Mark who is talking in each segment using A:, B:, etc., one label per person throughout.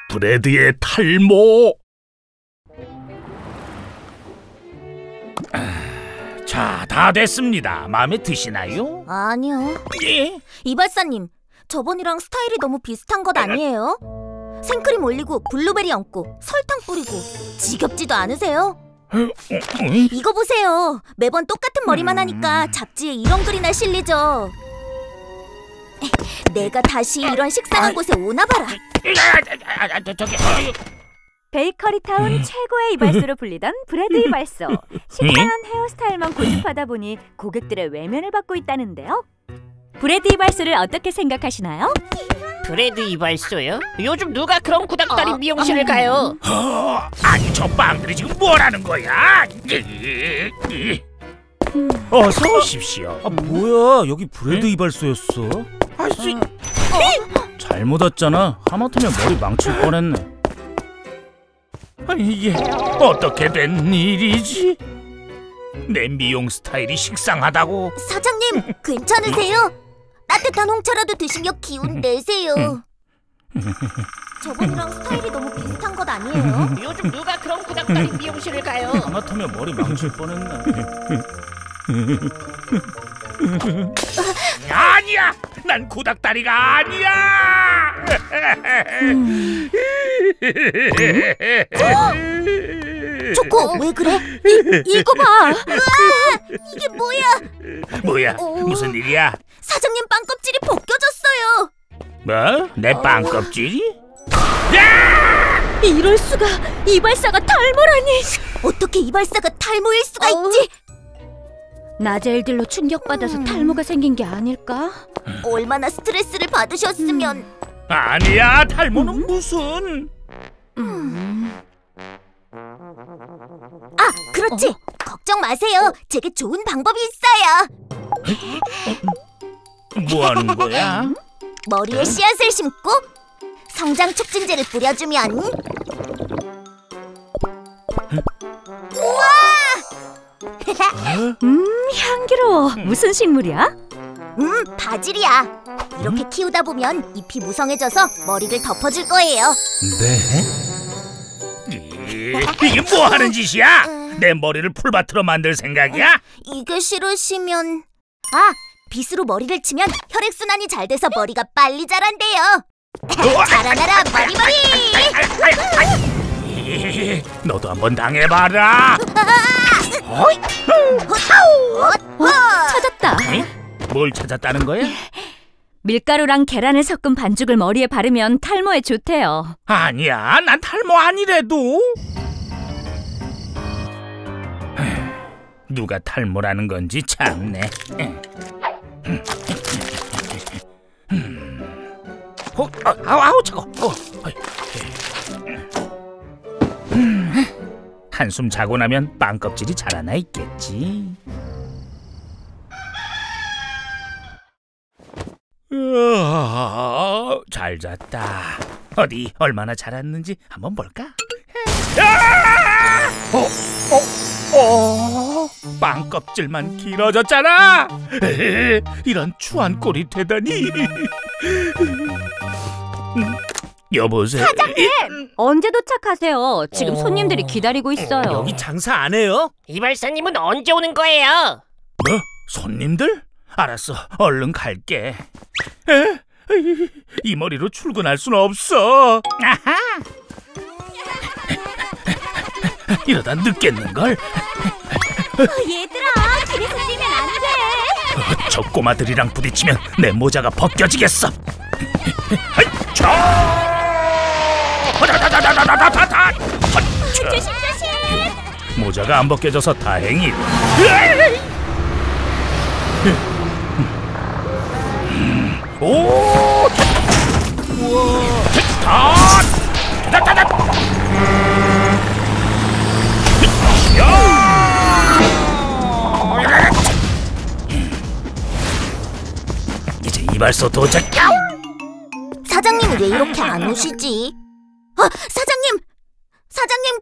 A: 브래드의 탈모. 자, 다 됐습니다. 마음에 드시나요?
B: 아니요.
A: 예?
B: 이발사님, 저번이랑 스타일이 너무 비슷한 것 아니에요? 생크림 올리고 블루베리 얹고 설탕 뿌리고 지겹지도 않으세요? 이거 보세요. 매번 똑같은 머리만 하니까 잡지에 이런 글이나 실리죠. 내가 다시 이런 식상한 곳에 오나 봐라.
C: 베이커리타운 최고의 이발소로 불리던 브래드 이발소. 식상한 헤어스타일만 고집하다 보니 고객들의 외면을 받고 있다는데요. 브래드 이발소를 어떻게 생각하시나요?
D: 브래드 이발소요? 요즘 누가 그런 구닥다리 미용실을 가요?
A: 아니, 저 빵들이 지금 뭐라는 거야? 어서 오십시오.
E: 뭐야, 여기 브래드 이발소였어?
A: 아씨,
E: 잘못 왔잖아. 하마터면 머리 망칠 뻔했네.
A: 아니, 이게 어떻게 된 일이지? 내 미용 스타일이 식상하다고?
B: 사장님, 괜찮으세요? 따뜻한 홍차라도 드시며 기운 내세요. 저번이랑 스타일이 너무 비슷한 것 아니에요?
D: 요즘 누가 그런 구닥다리 미용실을 가요?
E: 하마터면 머리 망칠 뻔했네.
A: 아니야! 난 구닥다리가 아니야!
B: 초코, 왜 그래? 이거 봐! 으아, 이게 뭐야?
A: 뭐야? 무슨 일이야?
B: 사장님 빵 껍질이 벗겨졌어요.
A: 뭐? 내 빵 껍질이?
C: 이럴 수가! 이발사가 탈모라니!
B: 어떻게 이발사가 탈모일 수가 있지?
C: 낮에 일들로 충격받아서 탈모가 생긴 게 아닐까?
B: 얼마나 스트레스를 받으셨으면.
A: 아니야, 탈모는 무슨?
B: 아, 그렇지. 걱정 마세요. 제게 좋은 방법이 있어요.
A: 뭐 하는 거야?
B: 머리에 씨앗을 심고 성장 촉진제를 뿌려주면. 우와!
C: 향기로워. 무슨 식물이야?
B: 바질이야. 이렇게 키우다 보면 잎이 무성해져서 머리를 덮어줄 거예요.
A: 이게 뭐 하는 짓이야? 내 머리를 풀밭으로 만들 생각이야?
B: 이게 싫으시면... 아, 빗으로 머리를 치면 혈액순환이 잘 돼서 머리가 빨리 자란대요. 자라나라 머리머리!
A: 너도 한번 당해봐라.
C: 찾았다.
A: 뭘 찾았다는 거야?
C: 밀가루랑 계란을 섞은 반죽을 머리에 바르면 탈모에 좋대요.
A: 아니야, 난 탈모 아니래도. 누가 탈모라는 건지 참네. 아우 차고. 한숨 자고 나면 빵 껍질이 자라나 있겠지. 잘 잤다. 어디 얼마나 자랐는지 한번 볼까? 빵 껍질만 길어졌잖아. 이런 추한 꼴이 되다니. 여보세요.
C: 사장님! 언제 도착하세요? 지금 손님들이 기다리고 있어요.
E: 여기 장사 안 해요?
D: 이발사님은 언제 오는 거예요?
A: 뭐? 손님들? 알았어, 얼른 갈게. 이 머리로 출근할 순 없어. 아하. 이러다 늦겠는걸?
C: 얘들아, 길에서 뛰면 안 돼!
A: 저 꼬마들이랑 부딪히면 내 모자가 벗겨지겠어.
C: 조심 조심!
A: 모자가 안 벗겨져서 다행이다. 오! 우와! 이제 이발소 도착.
B: 사장님 왜 이렇게 안 오시지? 사장님! 사장님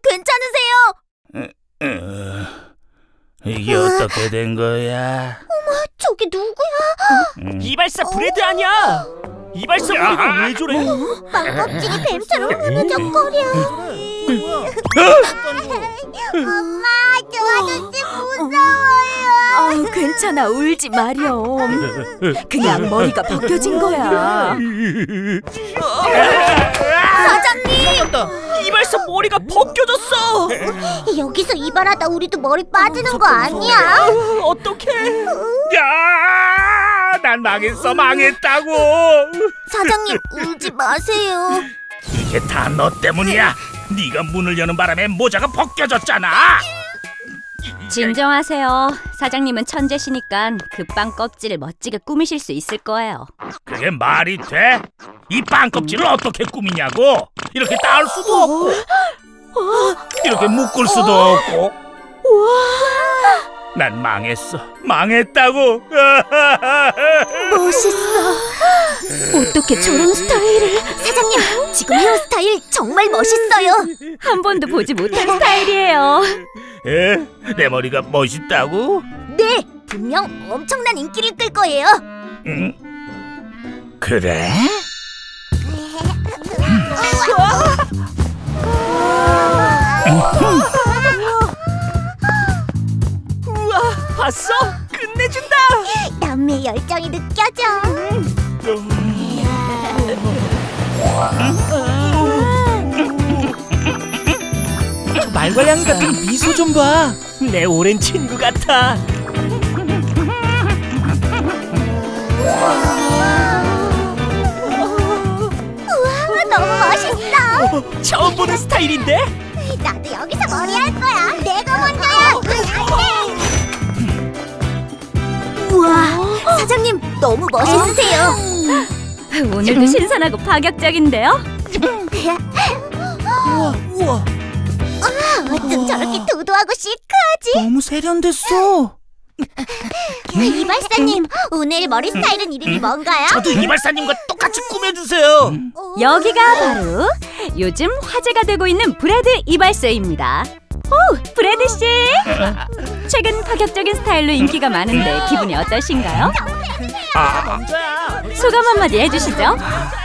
B: 괜찮으세요?
A: 이게 어떻게 된 거야?
B: 저기 누구야?
D: 이발사 브래드 아니야?
F: 이발소 머리가 왜 저래?
B: 빵껍질이 뱀처럼 흐느적거려. 엄마, 저 아저씨 무서워요.
C: 괜찮아, 울지 마렴. 그냥 머리가 벗겨진 거야.
B: 사장님!
F: 이발소 머리가 벗겨졌어.
B: 여기서 이발하다 우리도 머리 빠지는 거 아니야?
F: 어떡해?
A: 야, 난 망했어, 망했다고.
B: 사장님, 울지 마세요.
A: 이게 다 너 때문이야. 네가 문을 여는 바람에 모자가 벗겨졌잖아.
C: 진정하세요. 사장님은 천재시니까 그 빵 껍질을 멋지게 꾸미실 수 있을 거예요.
A: 그게 말이 돼? 이 빵껍질을 어떻게 꾸미냐고? 이렇게 따을 수도 없고, 이렇게 묶을 수도 없고. 난 망했어, 망했다고.
B: 멋있어.
C: 어떻게 저런 스타일을?
B: 사장님, 지금 헤어스타일 정말 멋있어요.
C: 한 번도 보지 못한 스타일이에요.
A: 에? 내 머리가 멋있다고?
B: 네, 분명 엄청난 인기를 끌 거예요.
A: 응? 그래?
F: 우와, 봤어? 끝내준다.
B: 남매의 열정이 느껴져.
F: 저 말괄량이 같은 미소 좀 봐. 내 오랜 친구 같아.
B: 우와, 너무 멋있어.
F: 처음 보는 스타일인데?
B: 나도 여기서 머리 할 거야. 내가 먼저야. 우와, 사장님 너무 멋있으세요.
C: 오늘도 신선하고 파격적인데요?
F: 우와.
B: 어쩜 저렇게 도도하고 시크하지?
F: 너무 세련됐어.
B: 이발사님, 오늘 머리 스타일은 이름이 뭔가요?
A: 저도 이발사님과 똑같이 꾸며주세요.
C: 여기가 바로 요즘 화제가 되고 있는 브래드 이발소입니다. 오, 브래드 씨! 최근 파격적인 스타일로 인기가 많은데 기분이 어떠신가요?
F: 먼저야.
C: 소감 한마디 해주시죠.